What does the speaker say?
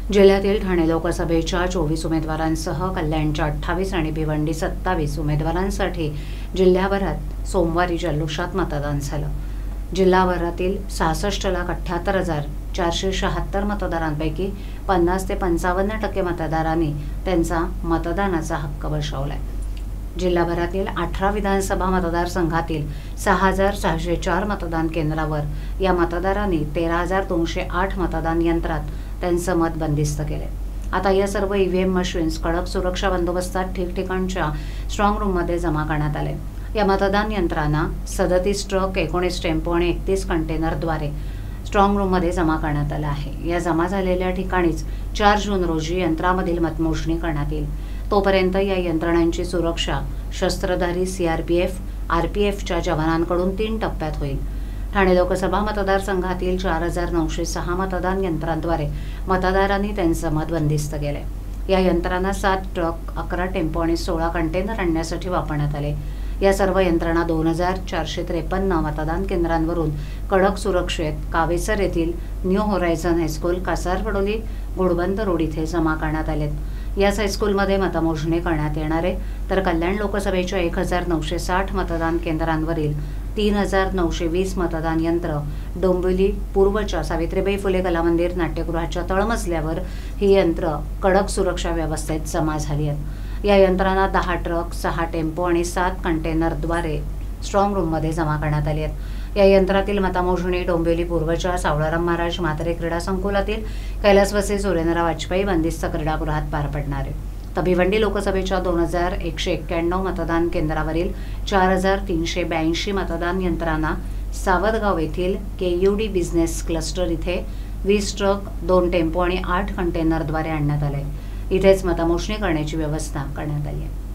जिल्ह्यातील ठाणे लोकसभेच्या 24 उमेदवारांसह कल्याणच्या 28 आणि भिवंडी 27 उमेदवारांसाठी जिल्ह्याभरात सोमवारी जल्लोषात मतदान झालं। जिल्हाभरातील 66,78,476 मतदारांपैकी 50 ते 55% मतदारांनी त्यांचा मतदानाचा हक्क बजावलाय। जिल्हाभरातील 18 विधानसभा मतदारसंघातील 6,604 मतदान केंद्रावर या मतदारांनी 13,208 मतदान यंत्रात त्यांचं मत बंदिस्त केले। आता या सर्व ईव्हीएम मशीन्स कडक सुरक्षा बंदोबस्तात ठिकठिकाणच्या स्ट्रॉंग रूममध्ये जमा करण्यात आले। या मतदान यंत्रांना 37 ट्रक, 19 टेम्पो आणि 31 कंटेनरद्वारे स्ट्रॉंग रूममध्ये जमा करण्यात आलं आहे। या जमा झालेल्या ठिकाणीच 4 जून रोजी यंत्रामधील मतमोजणी करण्यात येईल। तोपर्यंत या यंत्रणांची सुरक्षा शस्त्रधारी सीआरपीएफ, आरपीएफच्या जवानांकडून 3 टप्प्यात होईल। ठाणे लोकसभा मतदारसंघातील 4,906 मतदान यंत्रांद्वारे मतदारांनी त्यांचं मत बंदिस्त केले। या यंत्रांना 7 ट्रक, 11 टेम्पो आणि 16 कंटेनर आणण्यासाठी वापरण्यात आले। या सर्व यंत्रणा 2,453 मतदान केंद्रांवरून कडक सुरक्षेत कावेसर येथील new horizon high school, Kasarvadavali, Ghodbunder road इथे जमा करण्यात आलेत। याच हायस्कूलमध्ये मतमोजणी करण्यात येणार आहे। तर कल्याण लोकसभेच्या 1,960 मतदान केंद्रांवरील 3,920 मतदान यंत्र डोंबिवली पूर्वच्या सावित्रीबाई फुले कला मंदिर नाट्यगृहाच्या तळमजल्यावर ही यंत्र कडक सुरक्षा व्यवस्थेत जमा झाली आहेत। या यंत्रांना 10 ट्रक, 6 टेम्पो आणि 7 कंटेनरद्वारे स्ट्रॉंग रूममध्ये जमा करण्यात आली आहेत। या यंत्रातील मतमोजणी डोंबिवली पूर्वच्या सावळाराम महाराज म्हात्रे क्रीडा संकुलातील कैलासवासी सुरेंद्र वाजपेयी बंदिस्त क्रीडागृहात पार पडणार आहे। तर भिवंडी लोकसभेच्या 2,191 मतदान केंद्रावरील 4,382 मतदान यंत्रांना सावधगाव येथील केयूडी बिझनेस क्लस्टर इथे 20 ट्रक, 2 टेम्पो आणि 8 कंटेनरद्वारे आणण्यात आले। इथेच मतमोजणी करण्याची व्यवस्था करण्यात आली आहे।